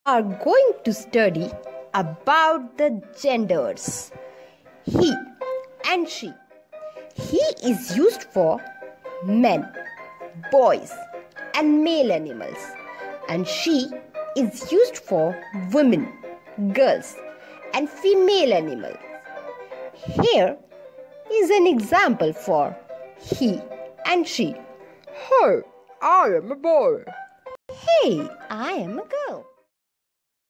are going to study about the genders. He and she. He is used for men, boys, and male animals, and she is used for women, girls, and female animals. Here is an example for he and she. Hey, I am a boy. Hey, I am a girl.